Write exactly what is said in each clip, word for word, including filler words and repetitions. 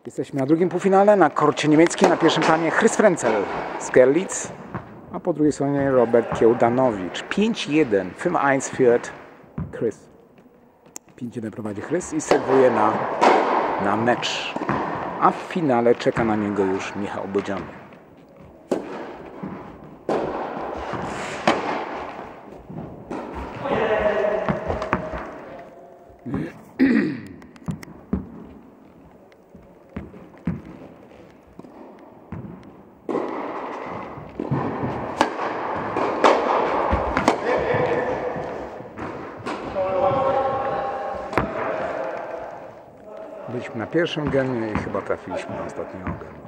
Jesteśmy na drugim półfinale, na korcie niemieckim, na pierwszym planie Chris Frenzel z Görlitz, a po drugiej stronie Robert Kiełdanowicz. pięć jeden, fünf eins führt Chris. pięć jeden prowadzi Chris i serwuje na, na mecz. A w finale czeka na niego już Michał Bodziany. Byliśmy na pierwszym genie i chyba trafiliśmy na ostatniego gena.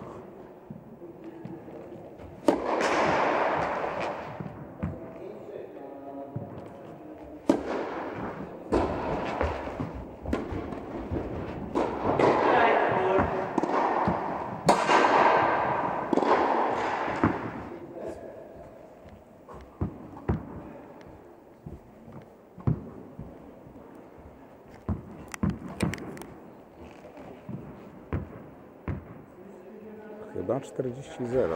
Chyba czterdzieści zero.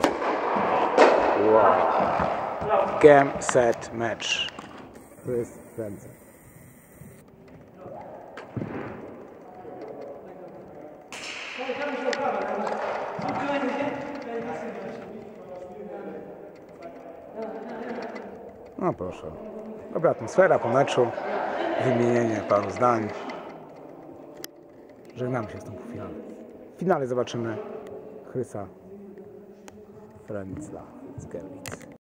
Wow. Game, set, match. Chris Frenzel. No proszę. Dobra atmosfera po meczu. Wymienienie paru zdań. Żegnamy się z tym półfinale. W finale zobaczymy Chrisa Frenzla z Görlitz.